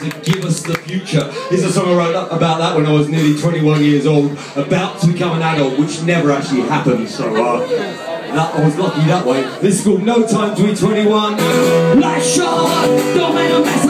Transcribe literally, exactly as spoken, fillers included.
to give us the future. This is a song I wrote up about that when I was nearly twenty-one years old, about to become an adult, which never actually happened, so uh, that, I was lucky that way. This is called No Time to Be twenty-one. Life short, don't make a mess